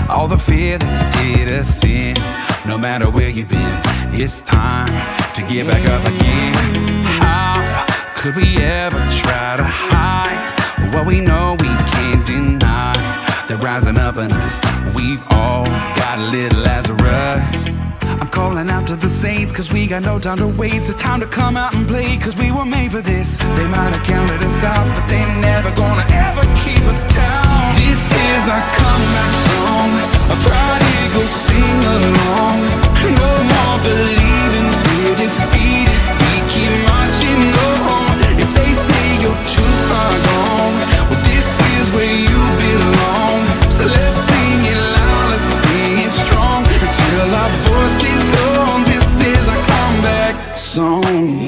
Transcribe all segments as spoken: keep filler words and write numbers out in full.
all the fear that did us in. No matter where you've been, it's time to get back up again. How could we ever try to hide what we know we can't deny? They're rising up in us, we've all got a little Lazarus. I'm calling out to the saints, cause we got no time to waste. It's time to come out and play, cause we were made for this. They might have counted us out, but they're never gonna ever keep us down. This is our comeback song, a prodigal sing along. No more believing we're defeated, we keep marching on. If they say you're too far gone, well this is where you belong. So let's sing it loud, let's sing it strong, until our voices gone. This is our comeback song.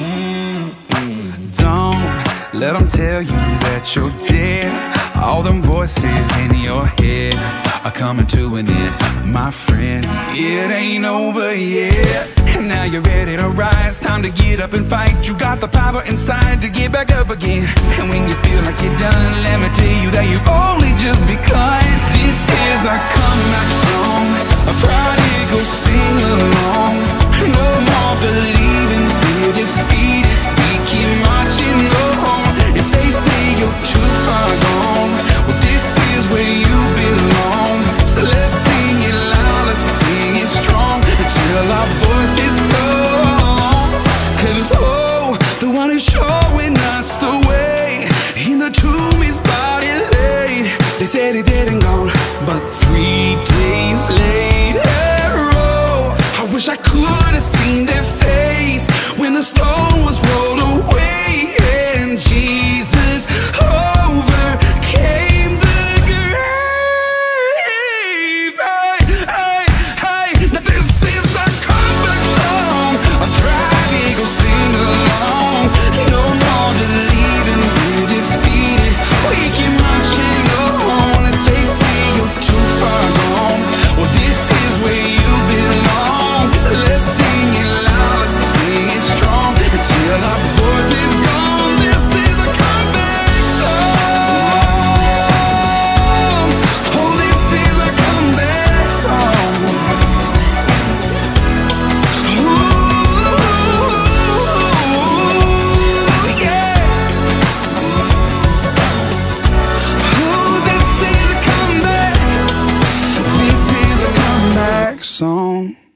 Don't let them tell you that you're dead. All them voices in your head are coming to an end, my friend. It ain't over yet. And now you're ready to rise, time to get up and fight. You got the power inside to get back up again. And when you feel like you're done, let me tell you that you've only just begun. This is our comeback song, a prodigal sing along. No more believing we're defeated, we keep marching on. If they say you're too far gone, well this is where you belong. So let's sing it loud, let's sing it strong, until our voices go. Cause oh, the one who's showing us the way, in the tomb his body laid. They said he dead and gone, but three days later, oh, I wish I could have seen their face when the stone was rolled away and Jesus overcame the grave. Hey, hey, hey. Now this is our comeback song, a prodigal sing along. No more believing we're defeated, we keep marching on. If they say you're too far gone, well this is where you belong. So let's sing it loud, let's sing it strong, until our voice is gone. This is a comeback song. Oh, this is a comeback song. Ooh, yeah. Ooh, this is a comeback. This is a comeback song.